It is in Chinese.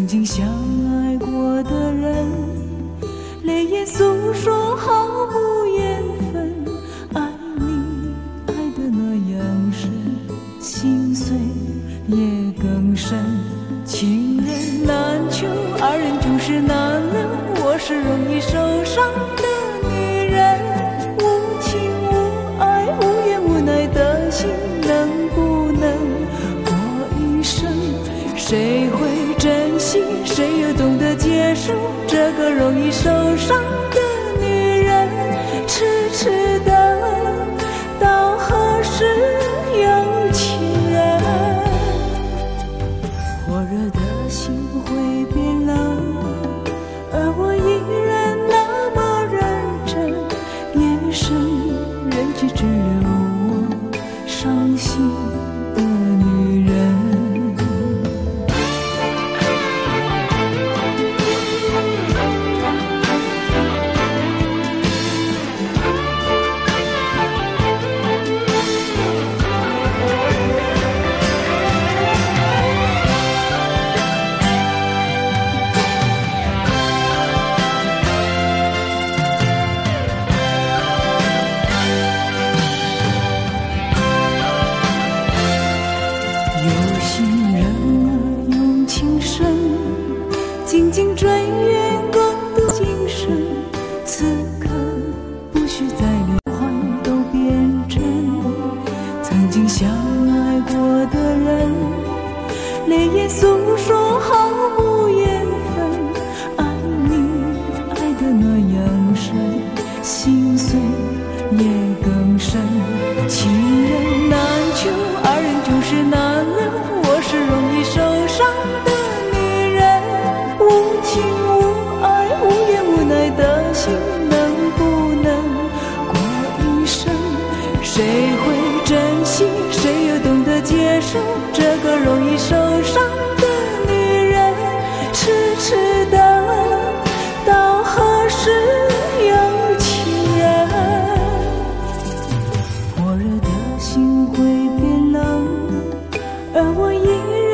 曾经相爱过的人，泪眼诉说毫无缘分。爱你爱得那样深，心碎也更深。情人难求，二人总是难留。我是容易受伤的女人，无情无爱无怨无奈的心，能不能过一生？谁会珍惜，谁又懂得接受这个容易受伤的女人？痴痴的，到何时有情人？火热的心会变冷，而我依然那么认真。夜深人静，只有我伤心的女人。有心人儿用情深，紧紧追远共度今生。此刻不需再连环都变真。曾经相爱过的人，泪眼诉说毫无缘分。爱你爱得那样深，心碎也更深。情人难求，二人总是难留。我是容易受伤的女人，无情无爱无怨无奈的心，能不能过一生？谁会珍惜，谁又懂得接受这个容易受伤的女人？痴痴的，到何时有情人？火热的心会变冷，而我依然